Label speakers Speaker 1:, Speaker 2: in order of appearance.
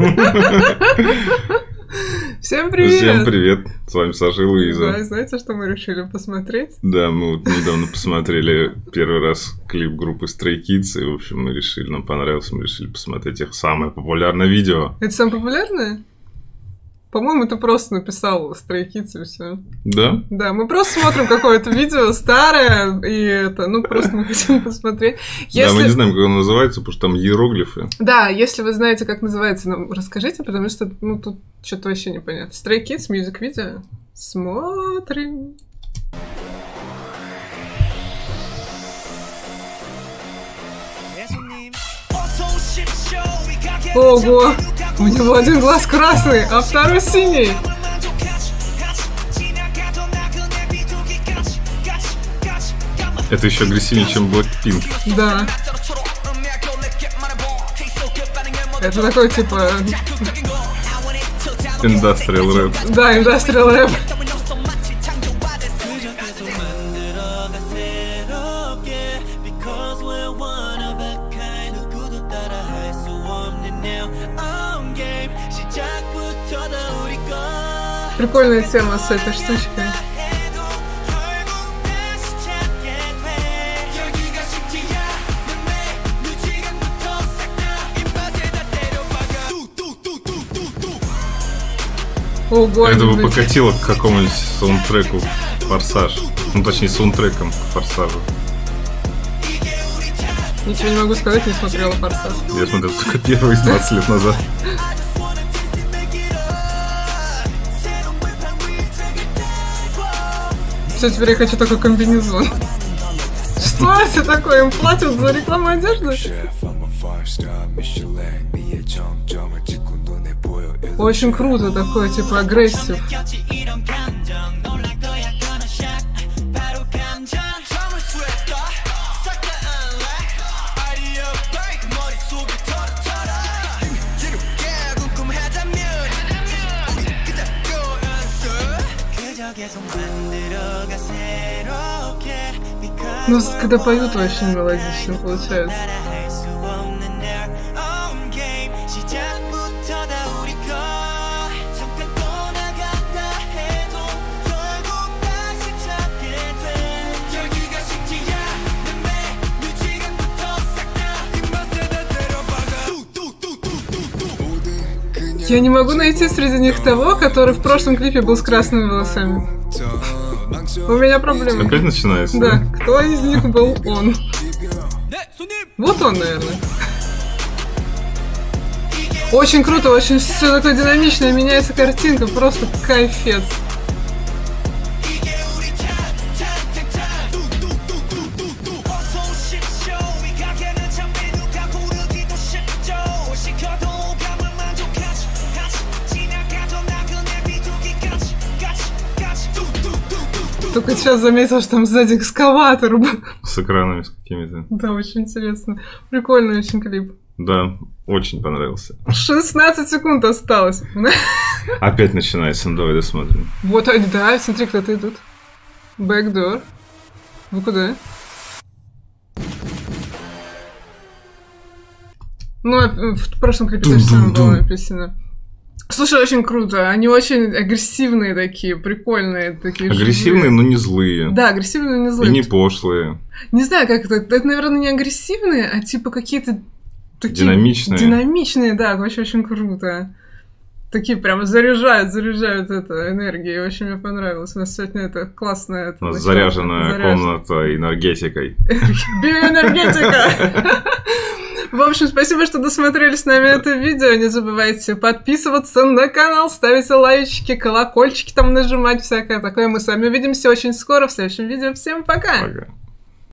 Speaker 1: Всем привет!
Speaker 2: Всем привет! С вами Саша и Луиза.
Speaker 1: Да, знаете, что мы решили посмотреть?
Speaker 2: Да, мы вот недавно посмотрели первый раз клип группы Stray Kids, и, в общем, мы решили, нам понравилось, мы решили посмотреть их самое популярное видео.
Speaker 1: Это самое популярное? По-моему, ты просто написал Stray Kids и все.
Speaker 2: Да?
Speaker 1: Да, мы просто смотрим какое-то видео старое, и это, ну, просто мы хотим посмотреть.
Speaker 2: Да, мы не знаем, как оно называется, потому что там иероглифы.
Speaker 1: Да, если вы знаете, как называется, нам расскажите, потому что, ну, тут что-то вообще непонятно. Stray Kids, мьюзик-видео. Смотрим. Ого! У него один глаз красный, а второй синий.
Speaker 2: Это еще агрессивнее, чем Blackpink.
Speaker 1: Да. Это такой, типа...
Speaker 2: Industrial Rap.
Speaker 1: Да, Industrial Rap. Прикольная тема с этой штучкой. Ого,
Speaker 2: это бы покатило к какому-нибудь саундтреку «Форсаж». Ну, точнее, саундтреком к «Форсажу».
Speaker 1: Ничего не могу сказать, не смотрела «Форсаж».
Speaker 2: Я смотрел только первый 20 лет назад.
Speaker 1: Все, теперь я хочу такой комбинезон. Что это такое? Им платят за рекламу одежды? Очень круто такое, типа агрессив. Ну, когда поют, очень мелодично получается. Я не могу найти среди них того, который в прошлом клипе был с красными волосами. У меня проблема.
Speaker 2: Опять начинается?
Speaker 1: Да, кто из них был он? Вот он, наверное. Очень круто, очень все такое динамичное, меняется картинка, просто кайфец. Только сейчас заметил, что там сзади экскаватор был.
Speaker 2: С экранами с какими-то.
Speaker 1: Да, очень интересно. Прикольный очень клип.
Speaker 2: Да, очень понравился.
Speaker 1: 16 секунд осталось.
Speaker 2: Опять начинается, ну давай досмотрим.
Speaker 1: Вот они, да, смотри, кто-то идут. Backdoor. Вы куда? Ну, в прошлом клипе тоже самое было написано. Слушай, очень круто. Они очень агрессивные такие, прикольные такие.
Speaker 2: Агрессивные, но не злые.
Speaker 1: Да, агрессивные, но не злые.
Speaker 2: И не пошлые.
Speaker 1: Не знаю, как это. Это, наверное, не агрессивные, а типа какие-то такие...
Speaker 2: Динамичные.
Speaker 1: Динамичные, да, очень круто. Такие прям заряжают это энергией. Очень мне понравилось. У нас сегодня это классная...
Speaker 2: У нас заряженная комната энергетикой.
Speaker 1: Биоэнергетика! В общем, спасибо, что досмотрели с нами это видео. Не забывайте подписываться на канал, ставить лайчики, колокольчики там нажимать, всякое такое. Мы с вами увидимся очень скоро в следующем видео. Всем пока!
Speaker 2: Пока.